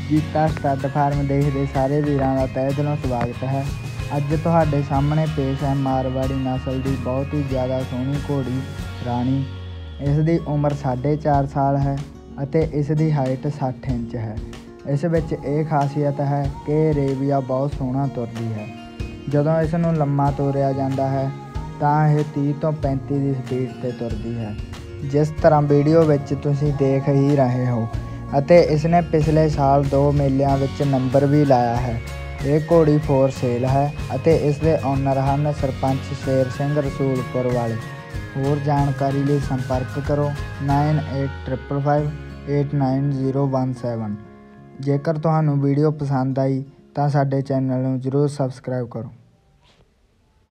जीता stud farm देखते सारे वीरां दा तहे दिलों स्वागत है। अज तुहाडे सामने पेश है मारवाड़ी नस्ल की बहुत ही ज़्यादा सोहनी घोड़ी राणी। इसकी उम्र 4.5 साल है अते इसकी हाइट 60 इंच है। इस विच ये खासियत है कि रेबिया बहुत सोहना तुरदी है। जदों इस नूं लम्मा तोरिया जाता है तो यह 30 तो 35 की स्पीड से तुरदी है, जिस तरह वीडियो विच तुसीं देख ही रहे हो। अते इसने पिछले साल 2 मेलिਆਂ विच नंबर भी लाया है। ये घोड़ी फोर सेल है अते इसके ओनर हैं सरपंच शेर सिंह रसूलपुर वाले। होर जानकारी लिए संपर्क करो 9855589017। जेकर तुहानूं वीडियो पसंद आई तो साडे चैनल नूं जरूर सबसक्राइब करो।